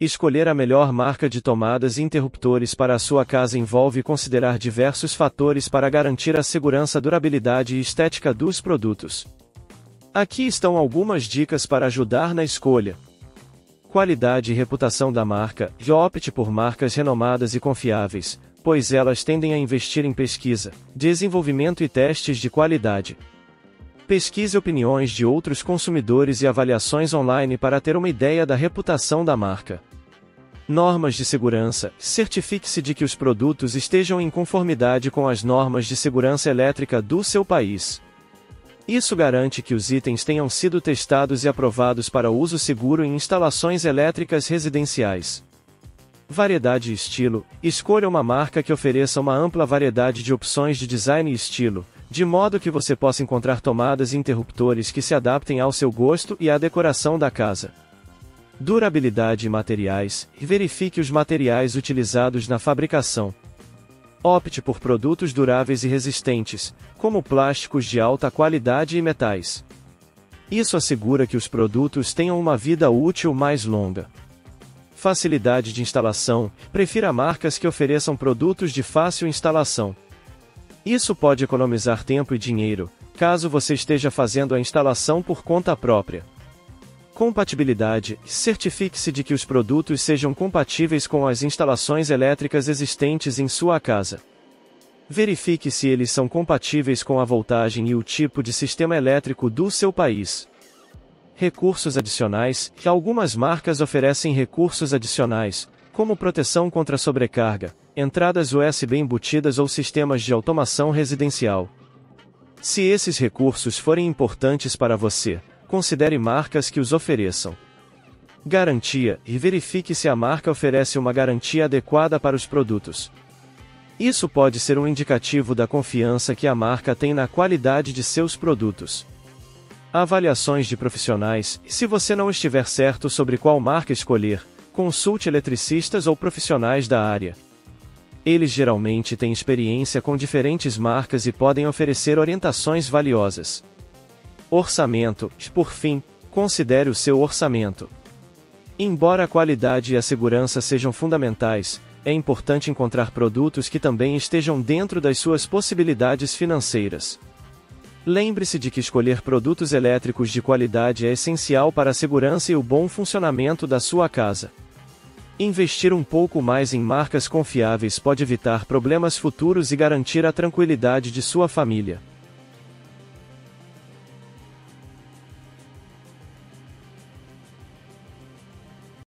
Escolher a melhor marca de tomadas e interruptores para a sua casa envolve considerar diversos fatores para garantir a segurança, durabilidade e estética dos produtos. Aqui estão algumas dicas para ajudar na escolha. Qualidade e reputação da marca. Opte por marcas renomadas e confiáveis, pois elas tendem a investir em pesquisa, desenvolvimento e testes de qualidade. Pesquise opiniões de outros consumidores e avaliações online para ter uma ideia da reputação da marca. Normas de segurança. Certifique-se de que os produtos estejam em conformidade com as normas de segurança elétrica do seu país. Isso garante que os itens tenham sido testados e aprovados para uso seguro em instalações elétricas residenciais. Variedade e estilo. Escolha uma marca que ofereça uma ampla variedade de opções de design e estilo, de modo que você possa encontrar tomadas e interruptores que se adaptem ao seu gosto e à decoração da casa. Durabilidade e materiais. Verifique os materiais utilizados na fabricação. Opte por produtos duráveis e resistentes, como plásticos de alta qualidade e metais. Isso assegura que os produtos tenham uma vida útil mais longa. Facilidade de instalação. Prefira marcas que ofereçam produtos de fácil instalação. Isso pode economizar tempo e dinheiro, caso você esteja fazendo a instalação por conta própria. Compatibilidade. Certifique-se de que os produtos sejam compatíveis com as instalações elétricas existentes em sua casa. Verifique se eles são compatíveis com a voltagem e o tipo de sistema elétrico do seu país. Recursos adicionais. Algumas marcas oferecem recursos adicionais, como proteção contra sobrecarga, entradas USB embutidas ou sistemas de automação residencial. Se esses recursos forem importantes para você, considere marcas que os ofereçam. Garantia. E verifique se a marca oferece uma garantia adequada para os produtos. Isso pode ser um indicativo da confiança que a marca tem na qualidade de seus produtos. Avaliações de profissionais. Se você não estiver certo sobre qual marca escolher, consulte eletricistas ou profissionais da área. Eles geralmente têm experiência com diferentes marcas e podem oferecer orientações valiosas. Orçamento. Por fim, considere o seu orçamento. Embora a qualidade e a segurança sejam fundamentais, é importante encontrar produtos que também estejam dentro das suas possibilidades financeiras. Lembre-se de que escolher produtos elétricos de qualidade é essencial para a segurança e o bom funcionamento da sua casa. Investir um pouco mais em marcas confiáveis pode evitar problemas futuros e garantir a tranquilidade de sua família.